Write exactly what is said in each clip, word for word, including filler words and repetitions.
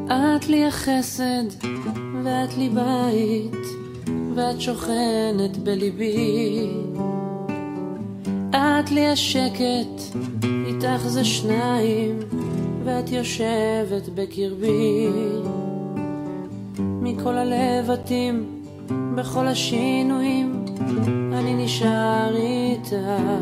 את לי החסד ואת לי בית, ואת שוכנת בליבי. את לי השקט, איתך זה שניים, ואת יושבת בקרבי. מכל הלבטים, בכל השינויים, אני נשאר איתך.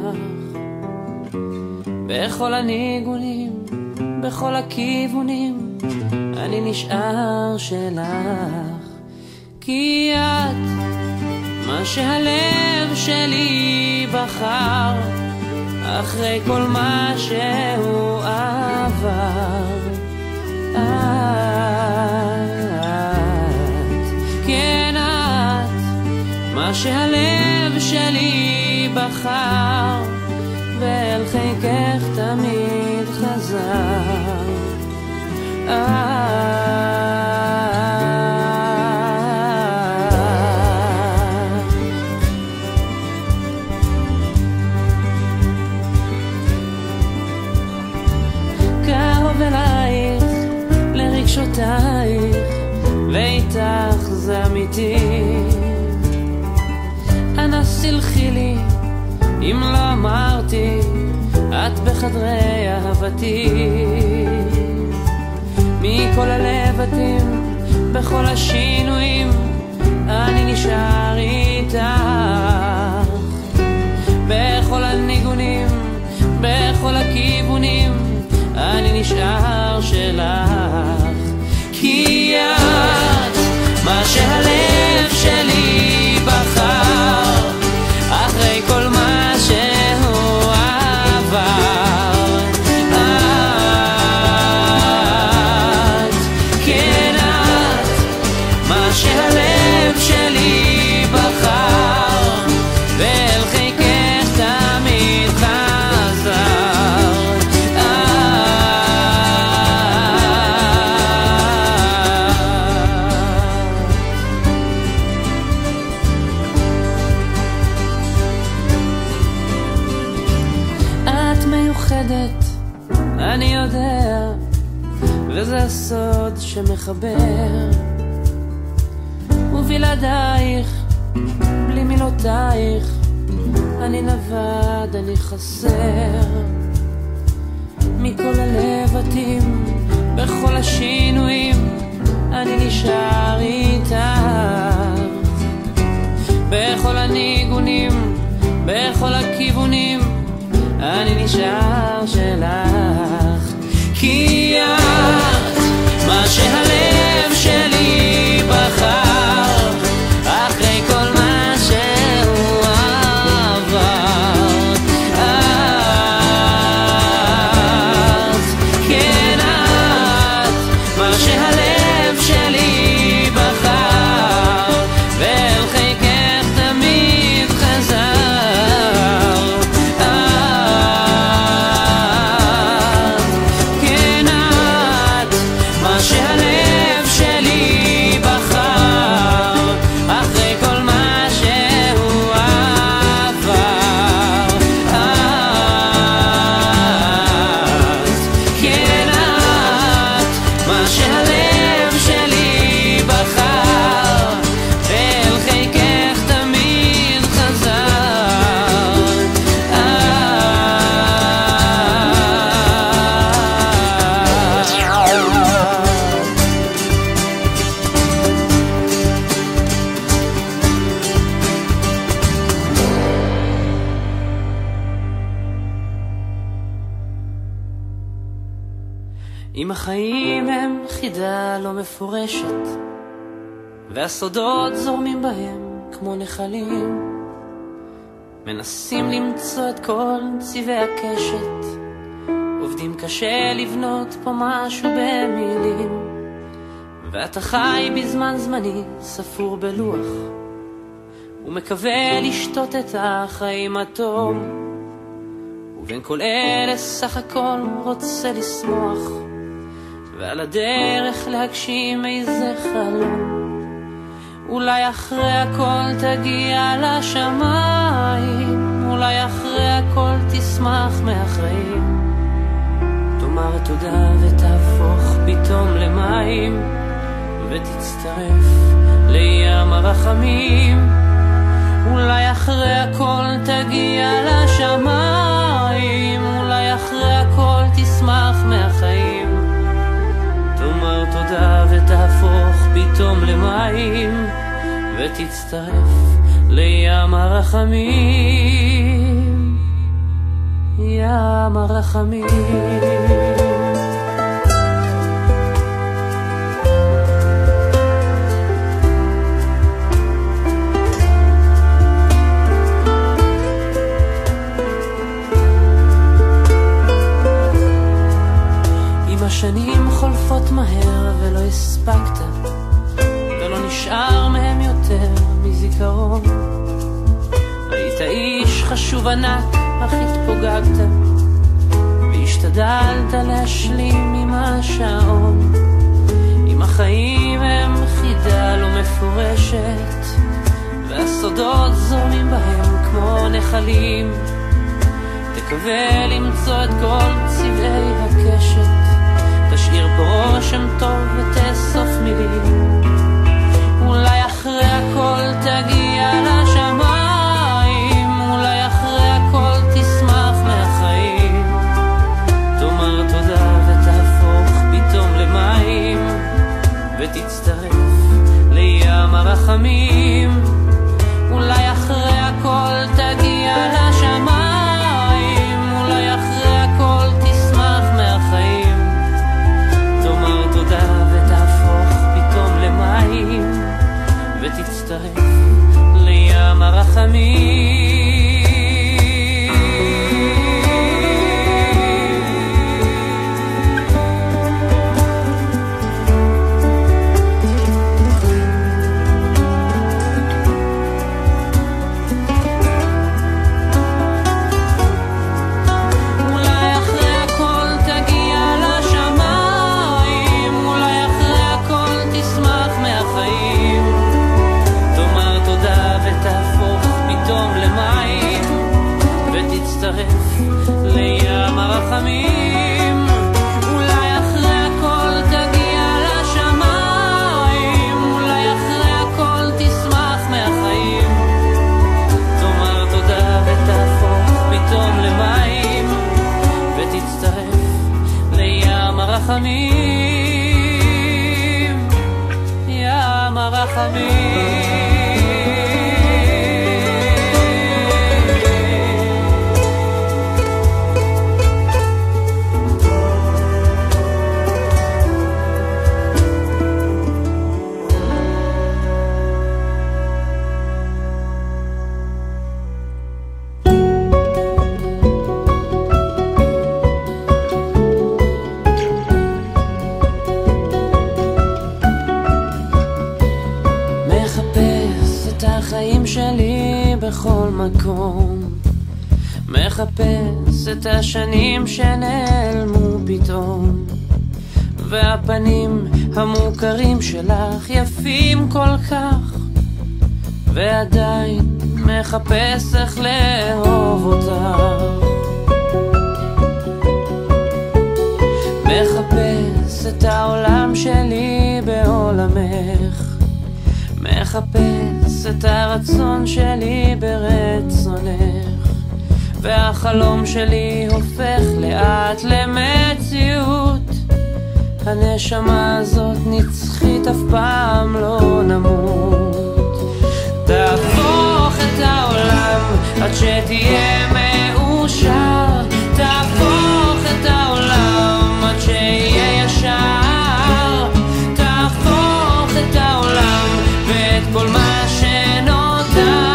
בכל הניגונים, בכל הכיוונים, אני נשאר שלך. כי את מה שהלב שלי בחר, אחרי כל מה שהוא עבר. את, כן את, מה שהלב שלי בחר, ואל חיקך תמיד חזר. את רגשותייך, ואיתך זה אמיתי. אנא סלחי לי אם לא אמרתי, את בחדרי אהבתי. מכל הלבטים, בכל השינויים, אני נשאר איתך. בכל הניגונים, בכל הכיוונים, אני נשאר שלך. כי את מה שהלב שלי בחר, אחרי כל מה שהוא עבר. את, כן את, מה שהלב שלי בחר, ואל חיקך תמיד חזר. אני יודע, וזה הסוד שמחבר. ובלעדייך, בלי מילותייך, אני נבד, אני חסר. מכל הלבטים, בכל השינויים, אני נשאר איתך. בכל הניגונים, בכל הכיוונים, אני נשאר שלך. כי את מה שהלב שלי בחר, אחרי כל מה שהוא עבר. את, כן את, מה שהלב שלי בחר, ואל חיקך תמיד חזר. אם החיים הם חידה לא מפורשת, והסודות זורמים בהם כמו נחלים, מנסים למצוא את כל צבעי הקשת, עובדים קשה לבנות פה משהו במילים. ואתה חי בזמן זמני ספור בלוח, ומקווה לשתות את החיים הטוב, ובין כל אלה סך הכל רוצה לשמוח, ועל הדרך להגשים איזה חלום. אולי אחרי הכל תגיע לשמיים, אולי אחרי הכל תשמח מהחיים, תאמר תודה ותהפוך בי פתאום למים ותצטרף לים הרחמים. אולי אחרי הכל תגיע לשמיים, אולי אחרי הכל תשמח מהחיים. תאמר תודה ותהפוך פתאום למים ותצטרף לים הרחמים, ים הרחמים. השנים חולפות מהר ולא הספקת, ולא נשאר מהם יותר מזיכרון. היית איש חשוב ענק, אך התפוגגת, והשתדלת להשלים עם השעון. אם החיים הם חידה לא מפורשת, והסודות זורמים בהם כמו נחלים, תקווה למצוא את כל צבעי הקשת, תשאיר פה רושם טוב ותאסוף מילים. אולי אחרי הכל תגיע לשמיים, אולי אחרי הכל תשמח מהחיים. תאמר תודה ותהפוך פתאום למים ותצטרף לים הרחמים. אולי אחרי הכל תגיע לשמיים, אולי אחרי הכל תשמח מהחיים. תאמר תודה ותהפוך פתאום למים ותצטרף לים הרחמים. לים הרחמים. אולי אחרי הכל תגיע לשמיים, אולי אחרי הכל תשמח מהחיים. תאמר תודה ותהפוך פתאום למים ותצטרף לים הרחמים, ים הרחמים. בכל מקום מחפש את השנים שנעלמו פתאום, והפנים המוכרים שלך יפים כל כך, ועדיין מחפש איך לאהוב אותך. מחפש את העולם שלי בעולמך, מחפש את הרצון שלי ברצונך, והחלום שלי הופך לאט למציאות. הנשמה הזאת נצחית, אף פעם לא נמות. תהפוך את העולם עד שתהיה מאושר, תהפוך את העולם עד שיהיה ישר, תהפוך את העולם ואת כל מה שנותר.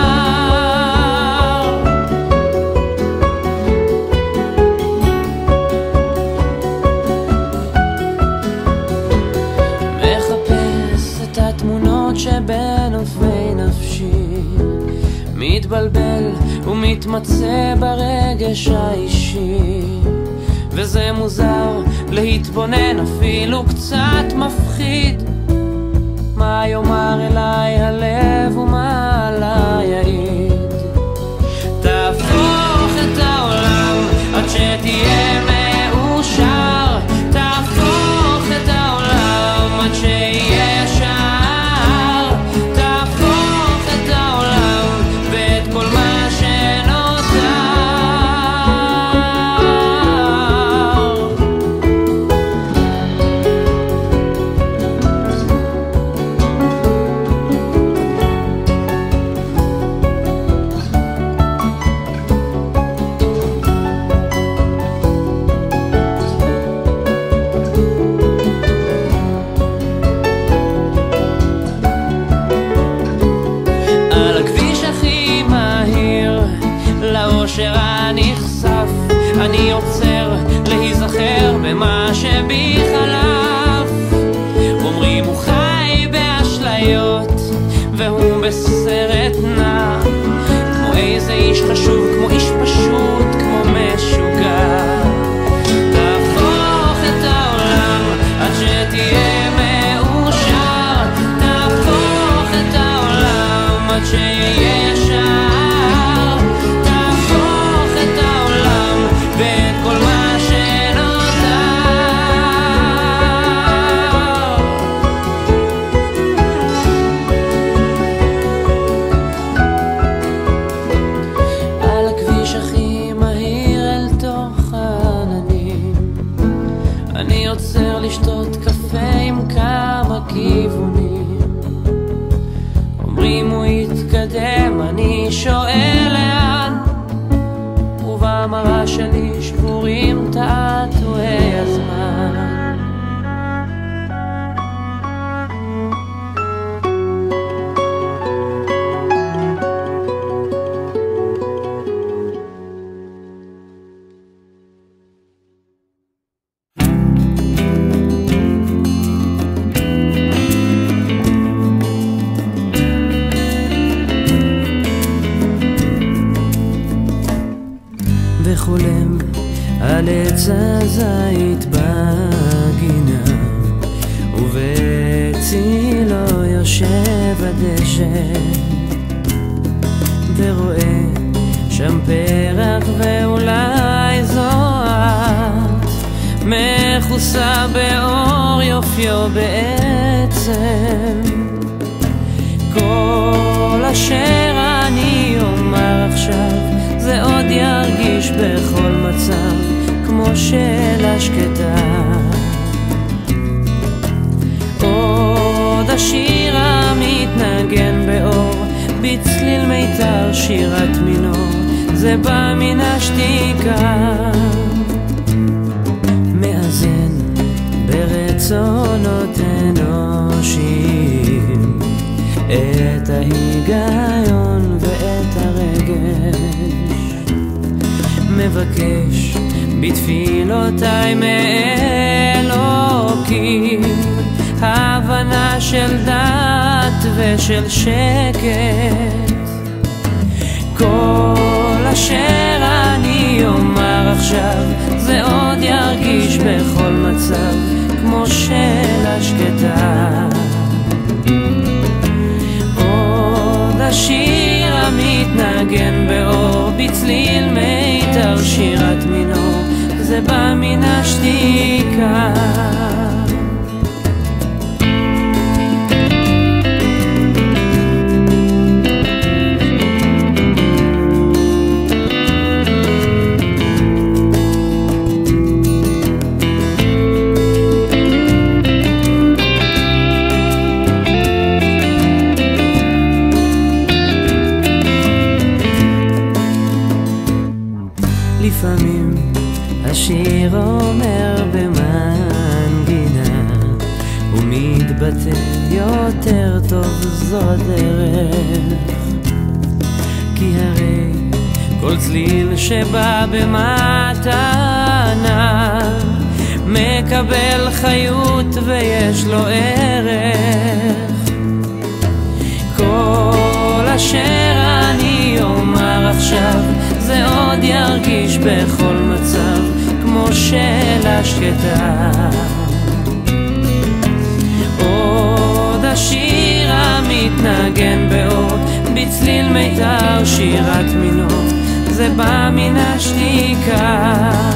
מחפש את התמונות שבנופי נפשי, מתבלבל ומתמצא ברגש האישי, וזה מוזר להתבונן, אפילו קצת מפחיד. מה יאמר אליי הלב ומה עליי יעיד. תהפוך את העולם עד שתהיה מאושר, תהפוך את העולם מה שבי חלף. אומרים הוא חי באשליות והוא בסרט נע, כמו איזה איש חשוב, כמו איש פשוט, כמו משוגע. תהפוך את העולם עד שתהיה מאושר, תהפוך את העולם עד שיהיה ישר, תהפוך את העולם ואת כל מה שנותר. על הכביש הכי מהיר אל תוך העננים אני עוצר לשתות קפה עם כמה כיוונים. אומרים הוא יתקדם, אני שואל לאן, ובמראה שלי שבורים תעתועי הזמן. וחולם על עץ הזית בגינה, ובצילו יושב הדשא, ורואה שם פרח ואולי זוהת, מכוסה באור יופיו בעצם. כל אשר אני אומר עכשיו זה עוד ירגיש בכל מצב כמו שאלה שקטה. עוד השיר המתנגן באור בצליל מיתר שירת מינור, זה בא מן השתיקה. מאזן ברצונות אנושיים את ההיגיון ואת הרגש, מבקש בתפילותיי מאלוקים הבנה של דת ושל שקט. כל אשר אני אומר עכשיו זה עוד ירגיש בכל מצב כמו שאלה שקטה. עוד השיר המתנגן באור בצליל מיתר שירת מינור, זה בא מן השתיקה. לפעמים השיר אומר במנגינה ומתבטא יותר טוב זו דרך, כי הרי כל צליל שבא במתנה מקבל חיות ויש לו ערך. כל אשר אני אומר עכשיו זה עוד ירגיש בכל מצב כמו שאלה שקטה. עוד השיר המתנגן באור בצליל מיתר שירת מינור, זה בא מן השתיקה.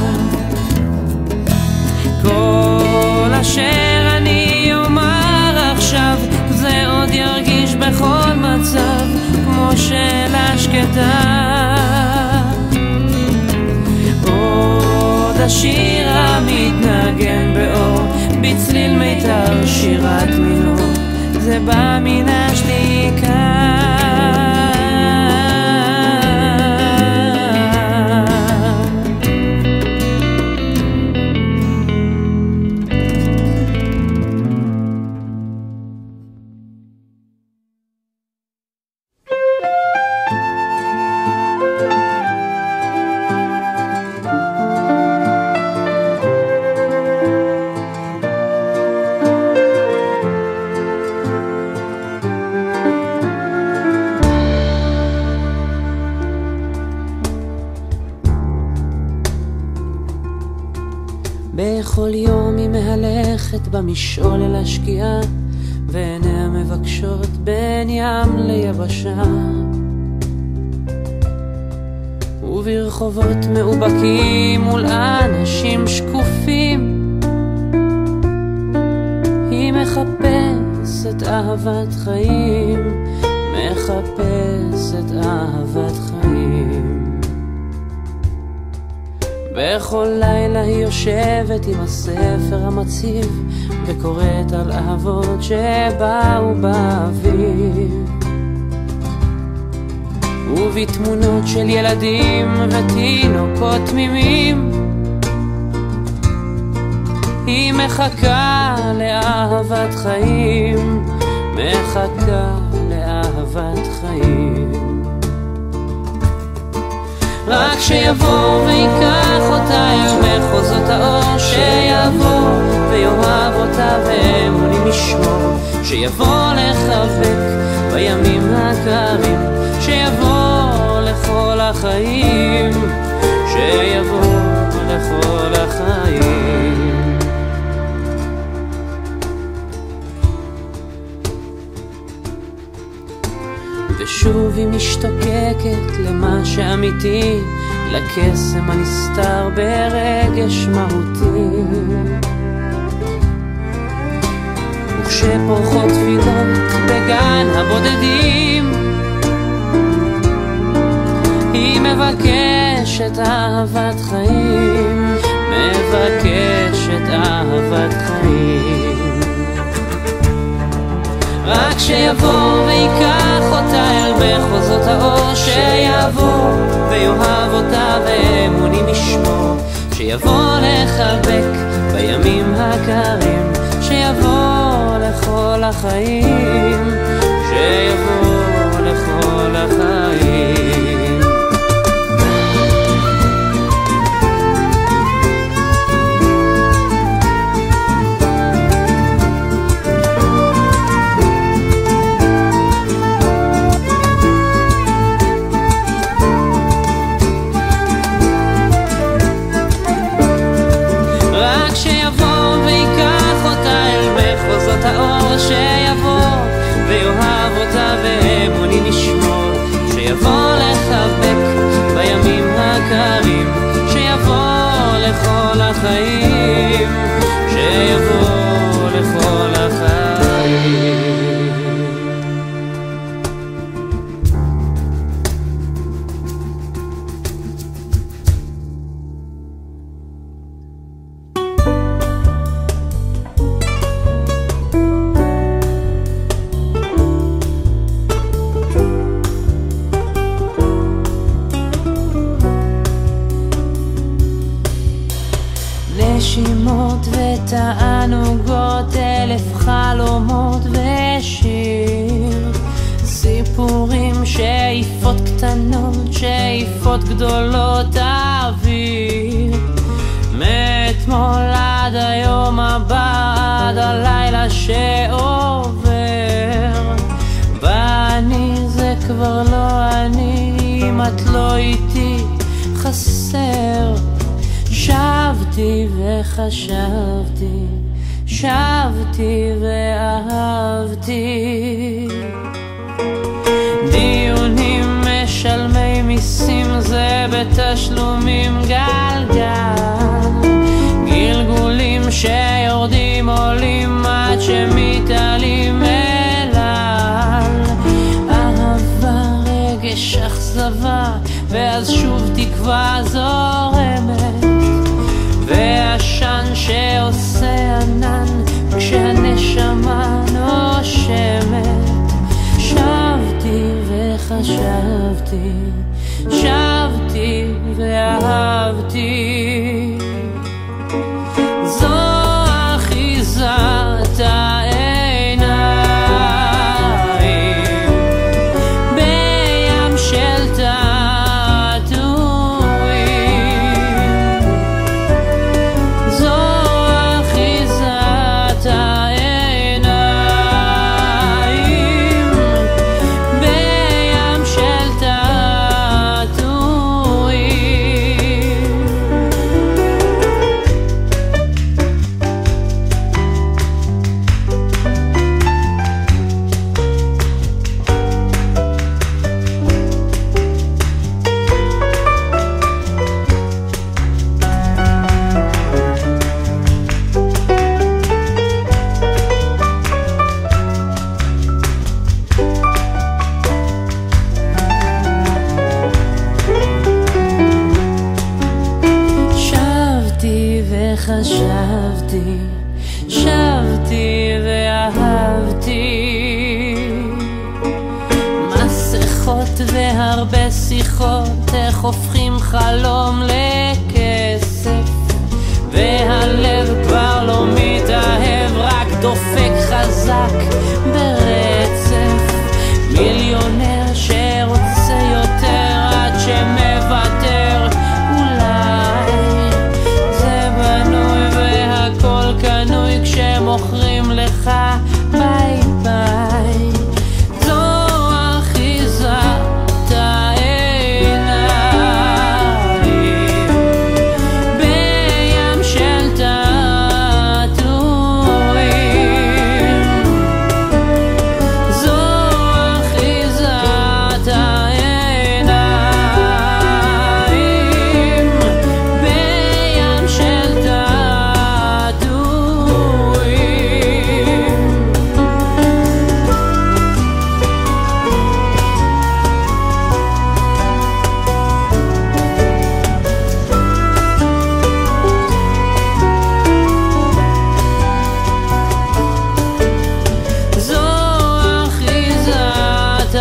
כל אשר אני אומר עכשיו זה עוד ירגיש בכל מצב כמו שאלה שקטה. עוד השיר המתנגן באור בצליל מיתר שירת מינור, זה בא מן השתיקה. פתאום היא מהלכת במשעול אל השקיעה, ועיניה מבקשות בין ים ליבשה. וברחובות מאובקים מול אנשים שקופים היא מחפשת אהבת חיים, מחפשת אהבת חיים. בכל לילה היא יושבת עם הספר המציב וקוראת על אהבות שבאו באוויר, ובתמונות של ילדים ותינוקות תמימים היא מחכה לאהבת חיים, מחכה לאהבת חיים. רק שיבוא ויקח אותה אל מחוזות האור, שיבוא ויאהב אותה ואמונים ישמור, שיבוא לחבק בימים הקרים, שיבוא לכל החיים, שיבוא לכל החיים. ושוב היא משתוקקת למה שאמיתי, לקסם הנסתר ברגש מהותי. וכשפורחות תפילות בגן הבודדים היא מבקשת אהבת חיים, מבקשת אהבת חיים. רק שיבוא ויקח אותה אל מחוזות האור, שיבוא ויאהב אותה ואמונים ישמור, שיבוא לחבק בימים הקרים, שיבוא לכל החיים, שיבוא לכל החיים. שיבוא ויאהב אותה ואמונים ישמור, שיבוא לחבק בימים הקרים, שיבוא לכל החיים, שיבוא לכל החיים. נשימות ותענוגות, אלף חלומות ושיר, סיפורים, שאיפות קטנות, שאיפות גדולות אוויר. מאתמול עד היום הבא, עד הלילה שעובר, ואני זה כבר לא אני, אם את לא איתי חסר. שבתי וחשבתי, שבתי ואהבתי. דיונים משלמי מיסים זה בתשלומים גלגל, גלגולים שיורדים עולים עד שמתעלים אליי. אהבה, רגש, אכזבה, ואז שוב תקווה זורמת, והשן שעושה ענן כשהנשמה נושמת. שבתי וחשבתי, שבתי ואהבתי. זו אחיזת העיניים בים של שבתי, שבתי ואהבתי. מסכות והרבה שיחות, איך הופכים חלום לכסף, והלב כבר לא מתאהב, רק דופק חזק ברצף. מיליונר שרוצה יותר עד שמוותר, אולי זה בנוי והכל קנוי כשמוכרים לך ביי ביי. זו אחיזת העיניים בים של תעתועים. זו אחיזת העיניים בים של תעתועים. זו אחיזת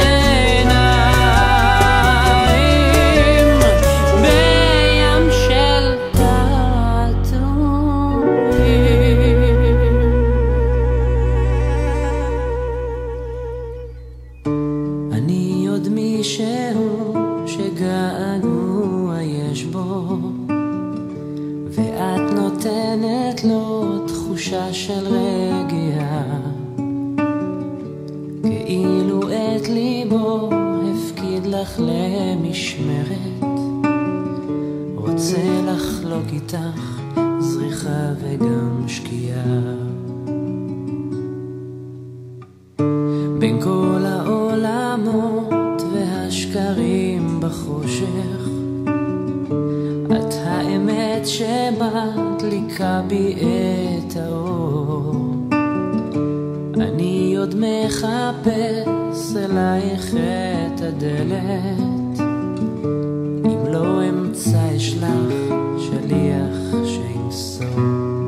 העיניים בים של תעתועים. אני עוד מישהו שגעגוע יש בו, ואת נותנת לו תחושה של רגיעה, כאילו את ליבו הפקיד לך למשמרת, רוצה לחלוק איתך זריחה וגם שקיעה. בין כל העולמות והשקרים בחושך, את האמת שמדליקה בי את האור. אני עוד מחפש אלייך את הדלת, אם לא אמצא אשלח שליח שימסור.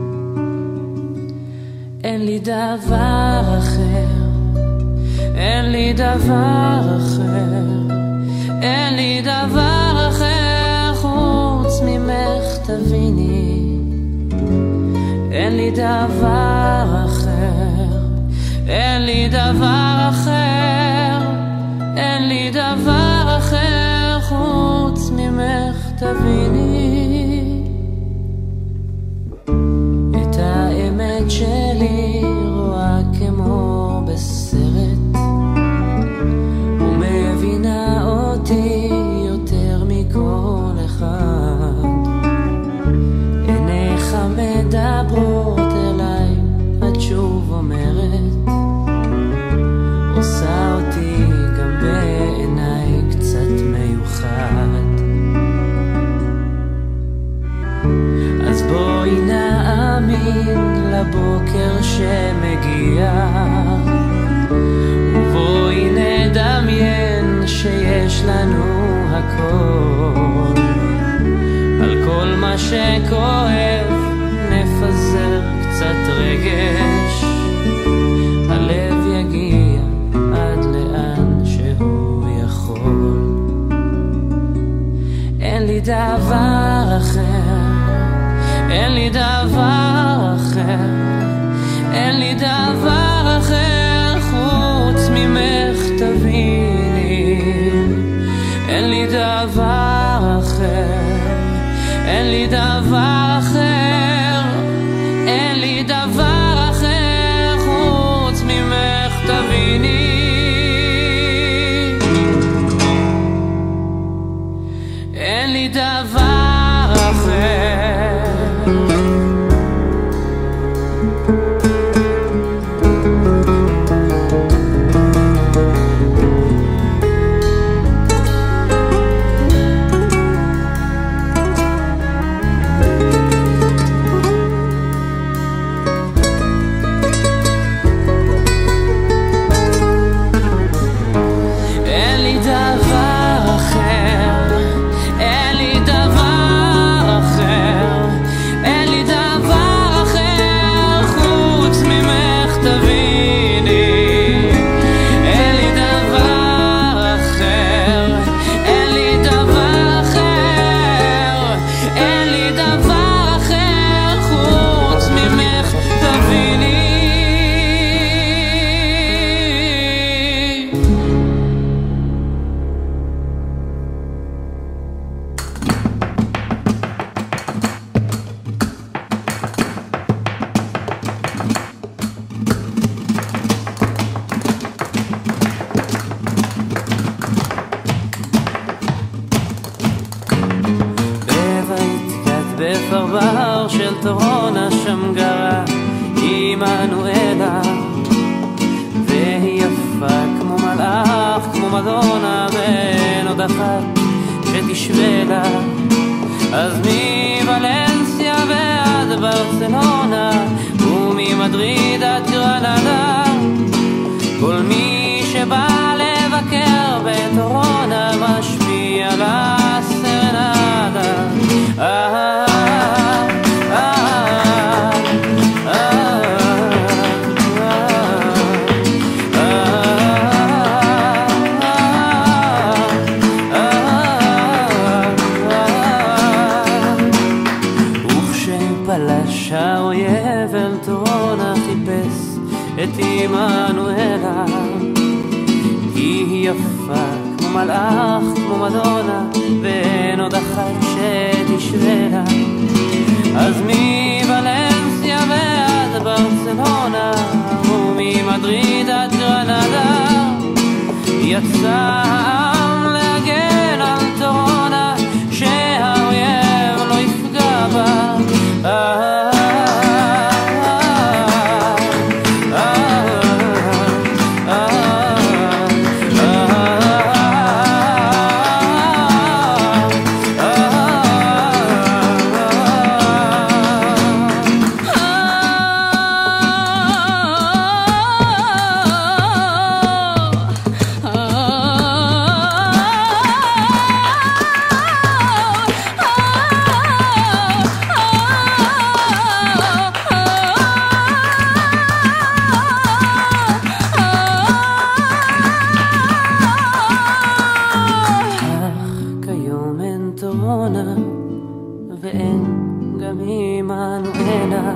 אין לי דבר אחר, אין לי דבר אחר, אין לי דבר אחר חוץ ממך תביני. אין לי דבר אחר, אין לי דבר אחר, אין לי דבר אחר חוץ ממך תביני. את האמת שלי רואה כמו בסרט, ומבינה אותי יותר מכל אחד. עיניך מדברות אליי, את שוב אומרת, עושה אותי גם בעיניי קצת מיוחד. אז בואי נאמין לבוקר שמגיע, ובואי נדמיין שיש לנו הכל. על כל מה שכואב נפזר קצת רגש, הלב יגיע עד לאן שהוא יכול. אין לי דבר אחר, אין לי דבר אחר, אין לי דבר אחר חוץ ממך תביני. אין לי דבר אחר, אין לי דבר אחר, אין לי דבר אחר חוץ ממך תביני. אין לי דבר אחר. תורונה שם גרה עמנואלה, והיא יפה כמו מלאך, כמו מדונה, ואין עוד אחת שתשווה לה. אז מוולנסיה ועד ברצלונה, וממדריד עד גרנדה, כל מי שבא לבקר בתורונה משפיע לסרנדה. אה, האויב אל תורונה חיפש את עמנואלה, היא יפה כמו מלאך, כמו מדונה, ואין עוד אחת שתשווה לה. אז מוולנסיה ועד ברצלונה, וממדריד עד גרנדה, יצא העם להגן על תורונה, שהאויב לא יפגע בה. אה, ואין גם עמנואלה,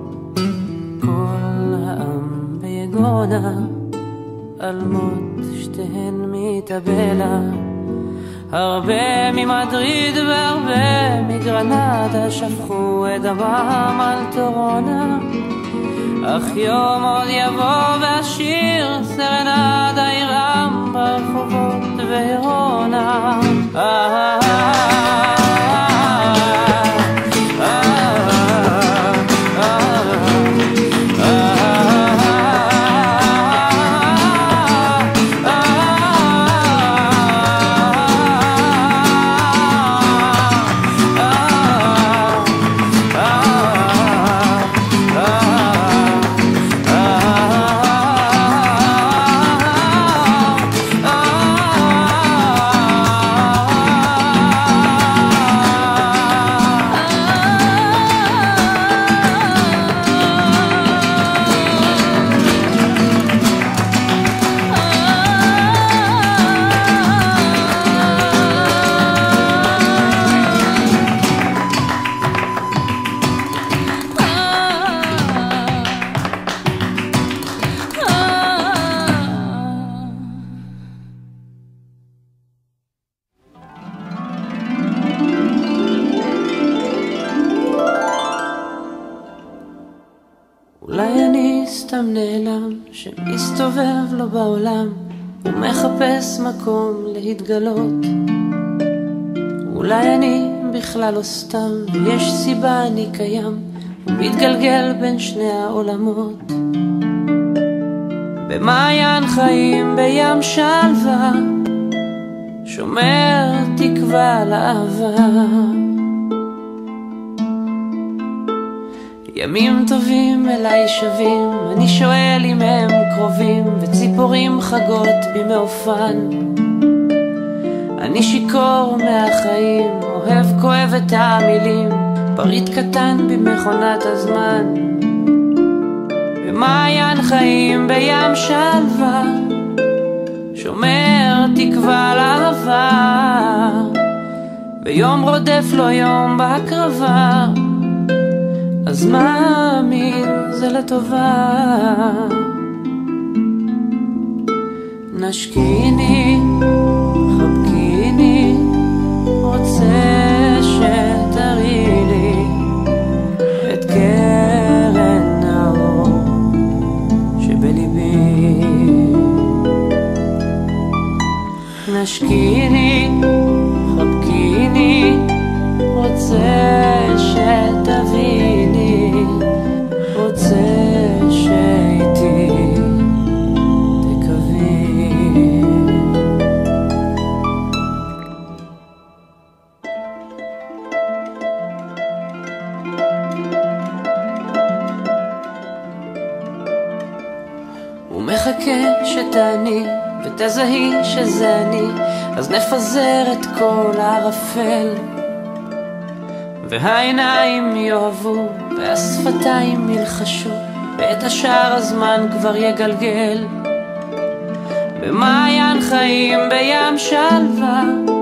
כל העם ביגונה על מות שתיהן מתאבלה. הרבה ממדריד והרבה מגרנדה שפכו את דמם על תורונה, אך יום עוד יבוא והשיר סרנדה ירעם ברחובות וירונה. אה, אולי אני סתם נעלם שמסתובב לו בעולם ומחפש מקום להתגלות. אולי אני בכלל לא סתם ויש סיבה אני קיים ומתגלגל בין שני העולמות. במעיין חיים בים שלווה שומר תקווה לאהבה. ימים טובים אליי שווים, אני שואל אם הם קרובים, וציפורים חגות במאופן. אני שיקור מהחיים, אוהב כואב את המילים, פריט קטן במכונת הזמן. במעיין חיים בים שלווה שומר תקווה לאהבה, ויום רודף לו יום בהקרבה, אז מאמין זה לטובה. נשקיני, חבקיני, רוצה שתראי לי את קרן האור שבליבי. נשקיני, חבקיני, רוצה שתביני מחכה שתעני ותזהי שזה אני, אז נפזר את כל הערפל, והעיניים יאהבו והשפתיים ילחשו, ואת השאר הזמן כבר יגלגל. במעיין חיים בים שלווה,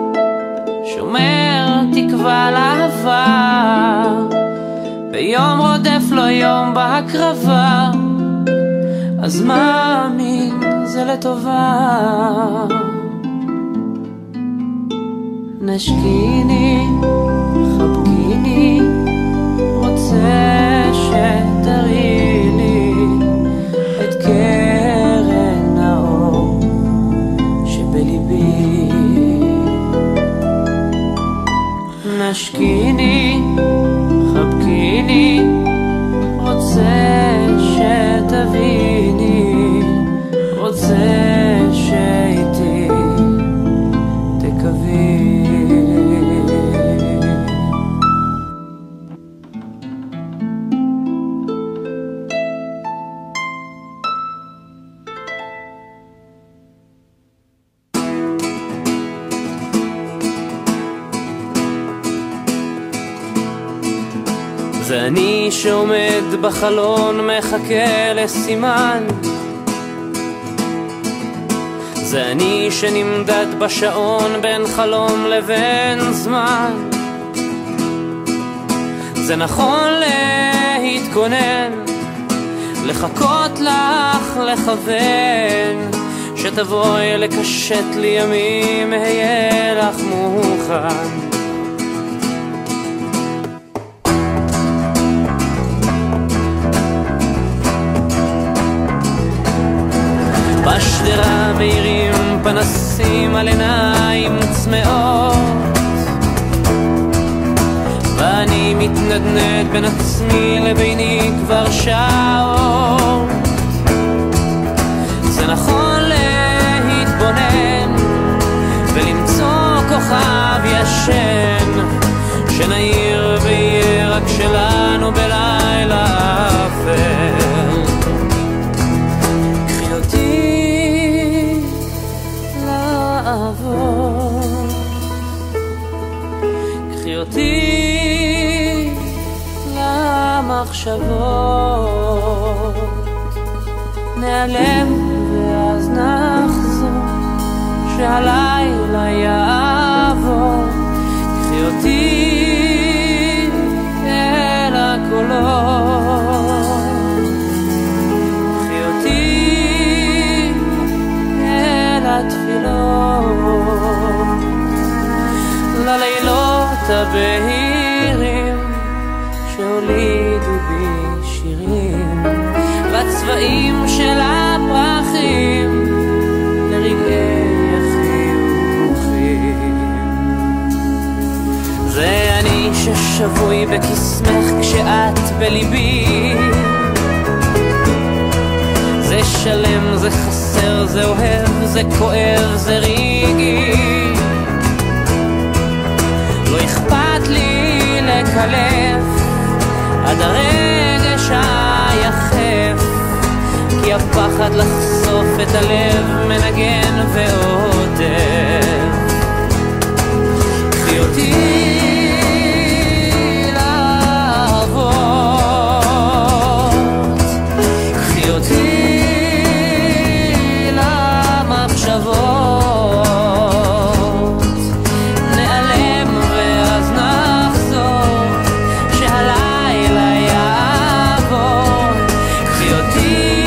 שומר תקווה לאהבה, ביום רודף לו יום בהקרבה, אז מאמין זה לטובה. נשקיני, חבקיני, רוצה שתראי לי את קרן האור שבליבי. נשקיני, חבקיני, רוצה שתביני, רוצה שאיתי תקווי. זה אני שעומד בחלון מחכה לסימן, זה אני שנמדד בשעון בין חלום לבין זמן. זה נכון להתכונן, לחכות לך, לכוון, שתבואי לקשט לי ימים, אהיה לך מוכן. בשדרה מאירים פנסים על עיניים צמאות, ואני מתנדנד בין עצמי לביני כבר שעות. זה נכון להתבונן ולמצוא כוכב ישן, שנעיר ויהיה רק שלנו בלילה אפל. קחי אותי למחשבות, נעלם ואז נחזור, שהלילה יעבור. קחי אותי אל הקולות, קחי אותי אל התפילות, ללילות הבהירים שהולידו בי שירים, לצבעים של הפרחים, לרגעי החיוכים. זה אני ששבוי בקסמך כשאת בליבי, זה שלם, זה חסר, זה אוהב, זה כואב, זה רגעי. לא אכפת לי לקלף עד הרגש היחף, כי הפחד לחשוף את הלב מנגן ועוטף. קחי אותי לעבוד, קחי אותי למחשבות, נעלם ואז נחזור, שהלילה יעבור. קחי אותי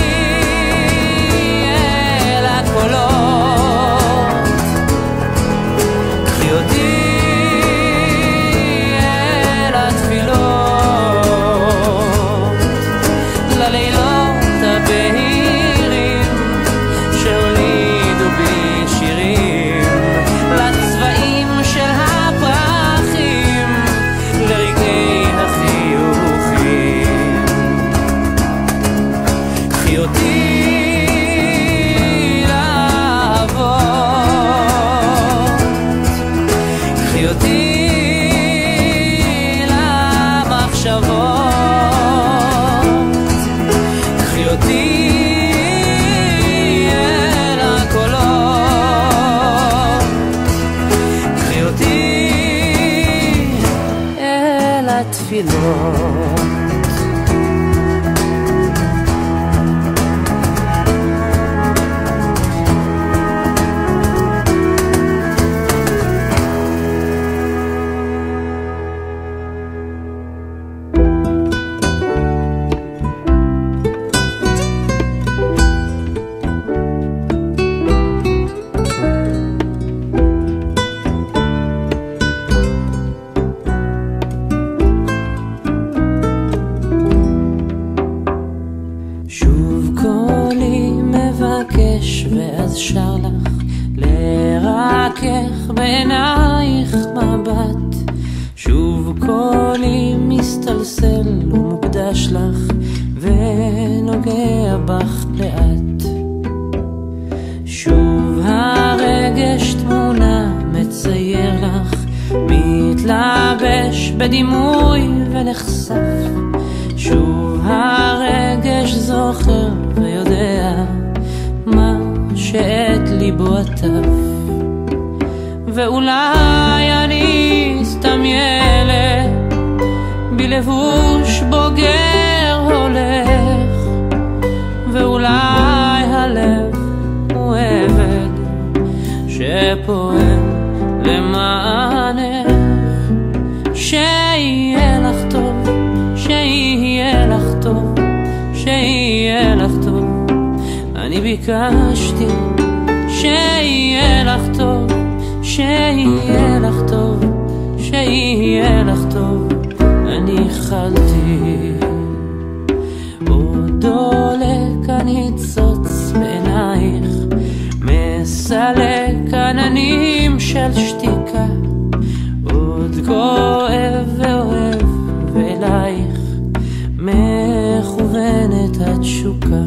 אל הקולות, קחי אותי אל התפילות, ללילות הבהירים שהולידו בי שירים, לצבעים של הפרחים, לרגעי החיוכים. קחי אותי לעבוד, קחי אותי למחשבות, קחי אותי תפילות. ואז שר לך לרקך בעינייך מבט, שוב קולי מסתלסל ומוקדש לך ונוגע בך לאט. שוב הרגש תמונה מצייר לך, מתלבש בדימוי ונחשף. שוב הרגש זוכר ויודע מה שאת ליבו עטף. ואולי אני סתם ילד בלבוש בוגר הולך, ואולי הלב הוא עבד שפועל למענך. שיהיה לך טוב, שיהיה לך טוב, שיהיה לך טוב. אני ביקשתי שיהיה לך טוב, שיהיה לך טוב, שיהיה לך טוב. אני חלתי עוד דולק הניצוץ בעינייך, מסלק עננים של שתיקה, עוד כואב ואוהב ואלייך מכוונת התשוקה.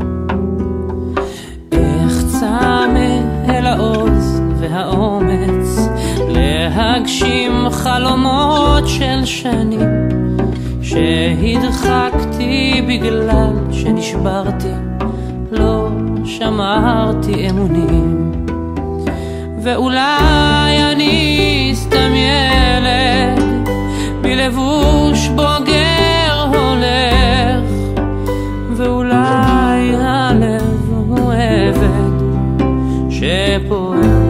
צמא אל העוז והאומץ להגשים חלומות של שנים שהדחקתי בגלל שנשברתי, לא שמרתי אמונים. ואולי אני סתם ילד בלבוש בוגר הולך, ואולי הלב הוא עבד שפועל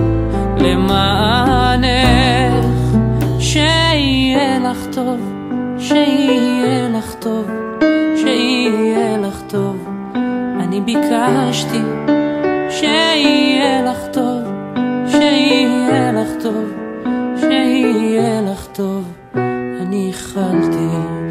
למענך. שיהיה לך טוב, שיהיה לך טוב, שיהיה לך טוב. אני ביקשתי שיהיה לך טוב, שיהיה לך טוב, שיהיה לך טוב. אני חלתי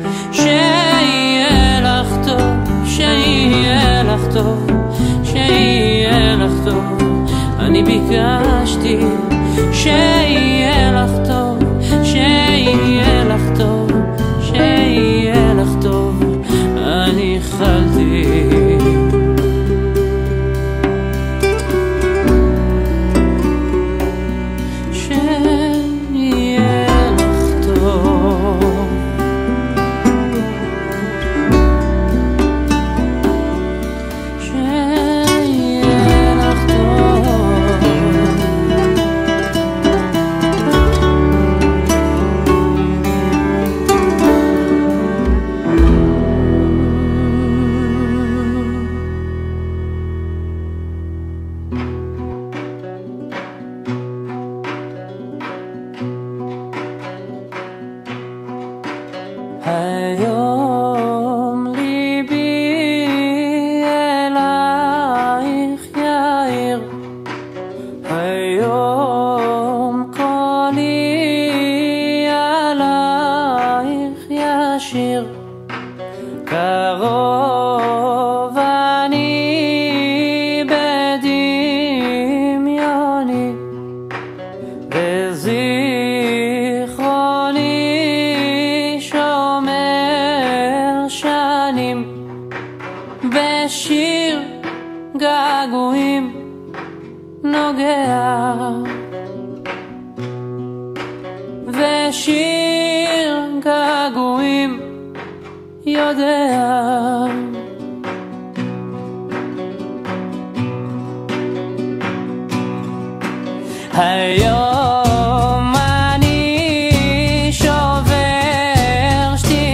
שיהיה לך טוב, שיהיה לך טוב, שיהיה לך טוב. אני ביקשתי שיהיה לך טוב, שיהיה לך טוב, שיהיה לך טוב. אני חלתי היום ליבי אלייך יאיר, היום קולי עלייך ישיר. קרוב אני בדמיוני וזיכרוני שומר שנים בשיר געגועים נוגע, ושיר געגועים יודע. היום אני שובר שתיקה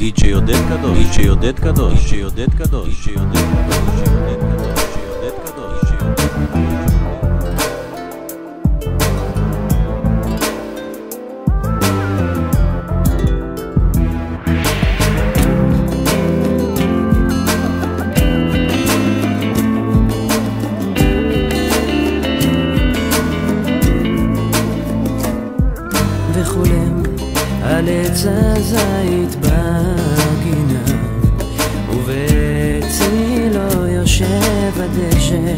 די-ג'יי עודד קדוש, די-ג'יי עודד קדוש, די-ג'יי עודד קדוש, די-ג'יי עודד קדוש, די-ג'יי עודד קדוש, די-ג'יי עודד קדוש. וחולם על עץ הזית בגינה, ובצילו יושב הדשא,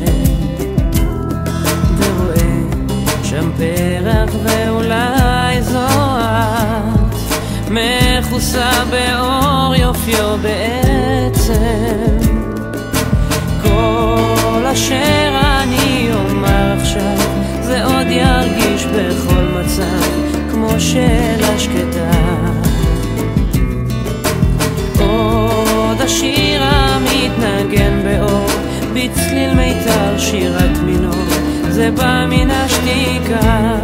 ורואה שם פרח ואולי זוהת, מכוסה באור יופיו בעצם. כל אשר אני אומר עכשיו זה עוד ירגיש בכל מצב כמו שאלה שקטה. עוד השיר המתנגן באור בצליל מיתר שירת מינור, זה בא מן השתיקה,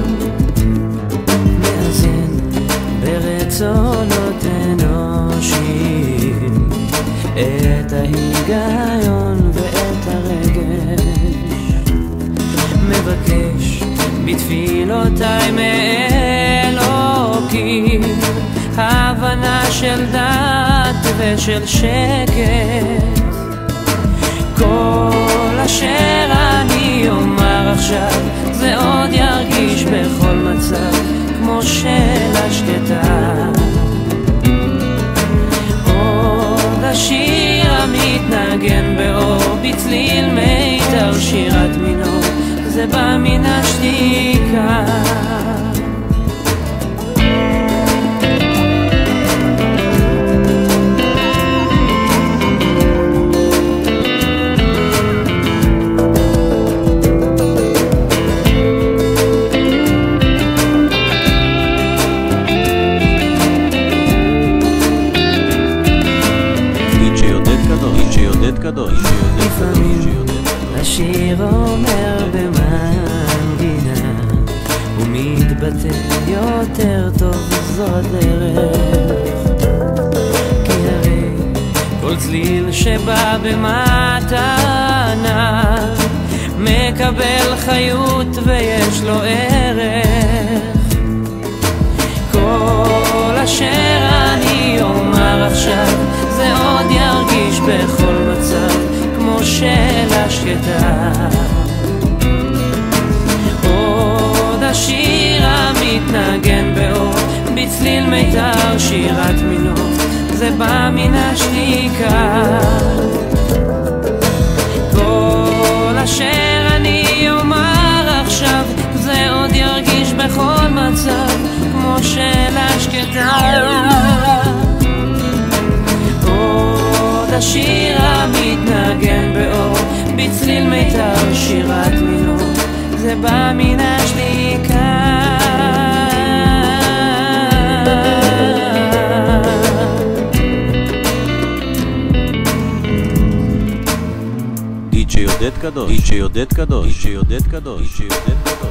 מאזן ברצונות אנושיים את ההיגיון ואת הרגש, מבקש בתפילותיי מאלוקים הבנה של דת ושל שקט. כל אשר אני אומר עכשיו זה עוד ירגיש בכל מצב כמו שאלה שקטה. עוד השיר המתנגן באור בצליל מיתר שירת מינור, זה בא מן השתיקה. די-ג'יי עודד קדוש, די-ג'יי עודד קדוש, לפעמים השיר אומר במנגינה, הוא מתבטא יותר טוב זו הדרך, כי הרי כל צליל שבא במתנה מקבל חיות ויש לו ערך. כל אשר אני אומר עכשיו זה עוד ירגיש בכל מצב כמו שאלה שקטה. עוד השיר המתנגן באור בצליל מיתר שירת מינור, זה בא מן השתיקה. כל אשר אני אומר עכשיו זה עוד ירגיש בכל מצב כמו שאלה שקטה. עוד השיר המתנגן באור בצליל מיתר שירת מינור, זה בא מן השתיקה. די-ג'יי עודד קדוש, די-ג'יי עודד קדוש, די-ג'יי עודד קדוש, די-ג'יי עודד קדוש.